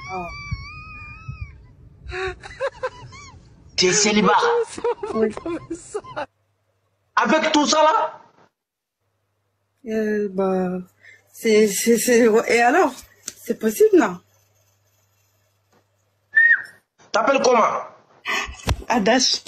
Oh. Tu es célibat. Oui. Avec tout ça là? Bah, et alors? C'est possible, non? T'appelles comment? Adash.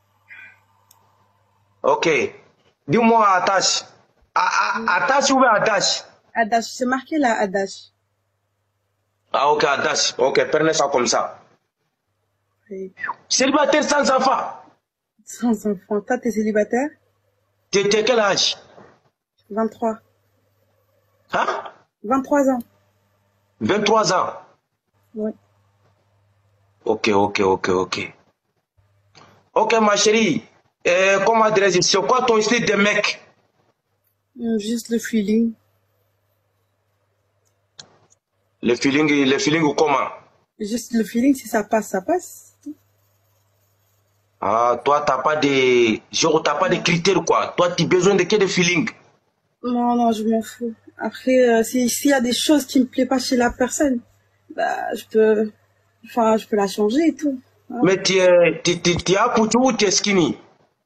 Ok. Dis-moi attache. Attache ou bien attache? Adash, c'est marqué là, Adash. Ah ok, attache. Ok, prenez ça comme ça. Oui. Célibataire sans enfant. Sans enfant. Toi, t'es célibataire? T'es quel âge? 23. Hein? 23 ans. 23 ans. Oui. Ok. Ok, ma chérie. Comment dirais-je? C'est quoi ton style de mec? Juste le feeling. Le feeling ou comment? Juste le feeling, si ça passe, ça passe. Ah, toi, t'as pas de critères, quoi. Toi, tu as besoin de que de feeling. Non, je m'en fous. Après, s'il y a des choses qui me plaisent pas chez la personne, bah, je peux la changer et tout. Hein. Mais tu es apoutou ou tu es skinny?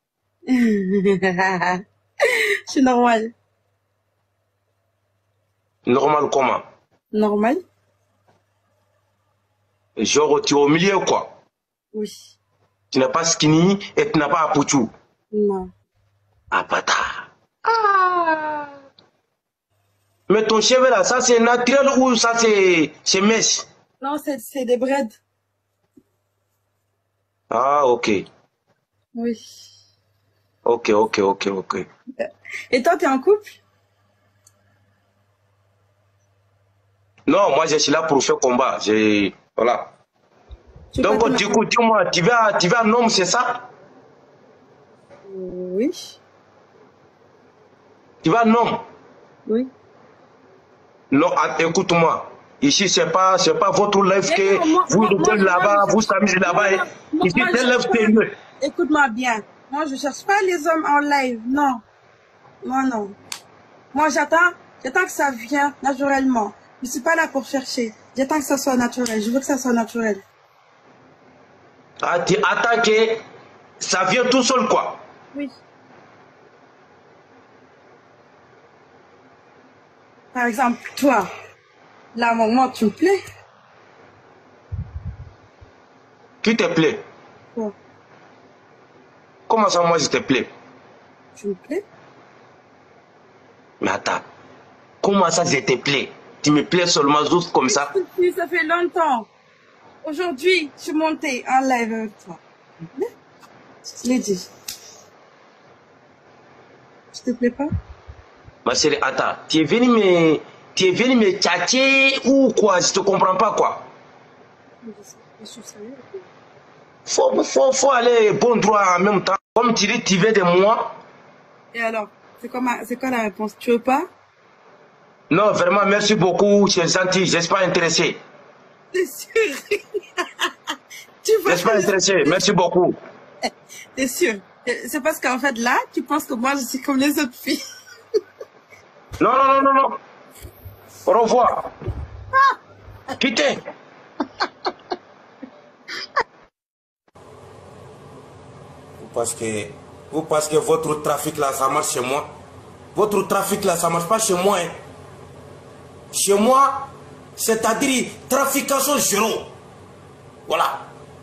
Je suis normale. Normal comment? Normal? Genre, tu es au milieu, quoi. Oui. Tu n'es pas skinny et tu n'as pas apoutou. Non. Ah, bâtard. Ah. Mais ton cheveu là, ça c'est naturel ou ça c'est mèche? Non, c'est des braids. Ah, ok. Oui. Ok. Et toi, t'es en couple? Non, moi je suis là pour faire combat. Voilà. Donc, du coup, dis-moi, tu vas un homme, c'est ça? Oui. Tu vas un homme? Oui. Non, écoute-moi. Ici, c'est pas votre live que vous êtes là-bas, vous s'amusez là-bas. Ici, c'est live sérieux. Écoute-moi bien. Moi, je cherche pas les hommes en live. Non. Non. Moi, j'attends que ça vienne naturellement. Je suis pas là pour chercher. J'attends que ça soit naturel. Je veux que ça soit naturel. Ah, tu attends que ça vient tout seul, quoi. Oui. Par exemple, toi, là, moi, tu me plais? Qui te plaît? Quoi? Comment ça, moi, je te plais? Tu me plais? Mais attends, comment ça, je te plais? Tu me plais seulement juste comme ça? Ça fait longtemps. Aujourd'hui, je suis montée en live avec toi. Je l'ai dit. Je te plais pas? Ma chérie, attends, tu es venu me tchatcher ou quoi? Je te comprends pas, quoi. Faut aller bon droit en même temps. Comme tu dis, tu veux de moi. Et alors, c'est quoi la réponse? Tu veux pas? Non, vraiment, merci beaucoup, c'est gentil, je ne suis pas intéressé. T'es sûr? Je ne suis pas intéressé, merci beaucoup. T'es sûr? C'est parce qu'en fait, là, tu penses que moi, je suis comme les autres filles. Non. Au revoir. Quittez. Vous parce que votre trafic là, ça marche chez moi. Votre trafic là, ça marche pas chez moi. Hein. Chez moi, c'est-à-dire trafication zéro. Voilà.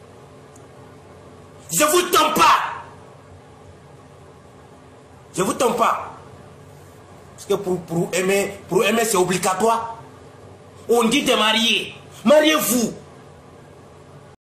Je vous tends pas. Je vous tends pas. Parce que pour aimer c'est obligatoire. On dit de marier. Mariez-vous.